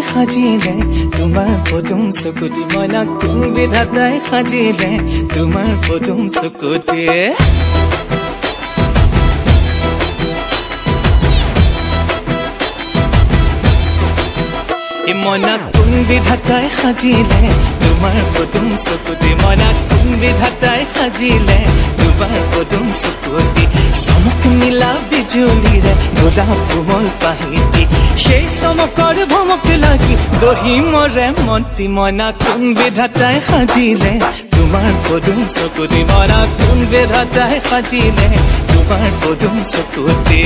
সাজিলে তোমাৰ পদুম চকুতি মনা কোন বিধাতাই সাজিলে তোমাৰ পদুম চকুতি মনা কোন বিধাতাই সাজিলে তোমাৰ পদুম চকুতি মনা কোন বিধাতাই সাজিলে তোমাৰ পদুম চকুতি চমক মিলা বিজুলিৰে গোলাপ কোমল পাহিতি সেই চমকৰ ভমক লাগি দহি মৰে মন্তি মনা কোন বিধাতাই সাজিলে তোমাৰ পদুম চকুতি মনা কোন বিধাতাই সাজিলে তোমাৰ পদুম চকুতি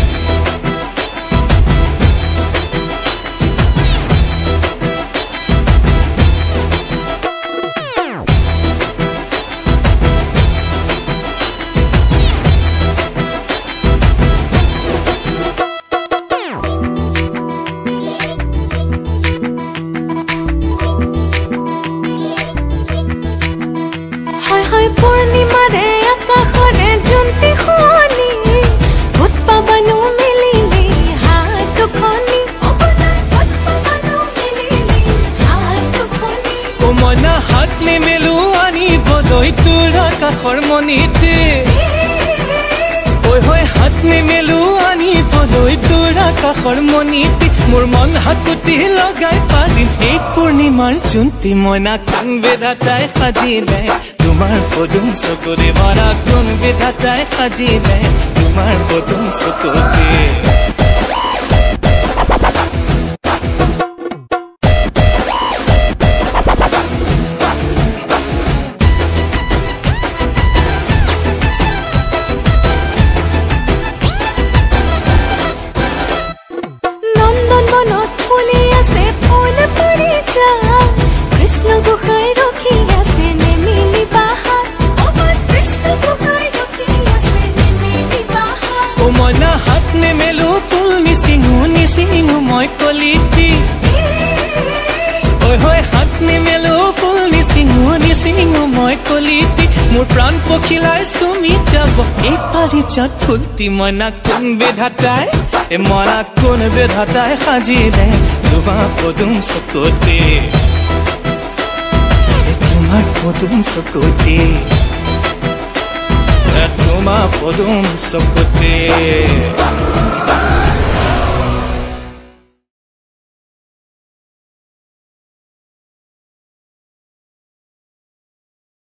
পূৰ্ণিমাৰে আকাশৰে জন্তি শুৱনি ভূত পাবানো মিলিলি হাত খনি মনা হাত নিমেলো আনিবলৈ তোৰ আকাশৰ মনিতে হয় হাত নিমেলো আনিবলৈ তোৰ আকাশৰ মনিতে মোৰ মন হাকুতি লগাই পাৰিম এই পূৰ্ণিমাৰ জন্তি মনা কোন বিধাতাই সাজিলে তোমাৰ পদুম চকুতি মনা কোন বিধাতাই সাজিলে তোমাৰ পদুম চকুতি নন্দন বনত ফুলি আছে ফুল পৰিচা কৃষ্ণ গোসাঁই ৰখি আছে নেমিলি বাহাৰ কৃষ্ণ গোসাঁই ৰখি আছে নেমিলি বাহাৰ মনা হাত নেমেলো ফুল নিচিঙু মই কলিতি হয় হাত নেমেলো ফুল নিচিঙু মই কলিতি মোৰ প্ৰাণ পখিলাই চুমি যাব এই পাৰিজাত ফুলটি মনা কোন বিধাতাই মনা কোন বিধাতাই সাজিলে তোমাৰ পদুম চকুতি তোমাৰ পদুম চকুতি তোমাৰ পদুম চকুতি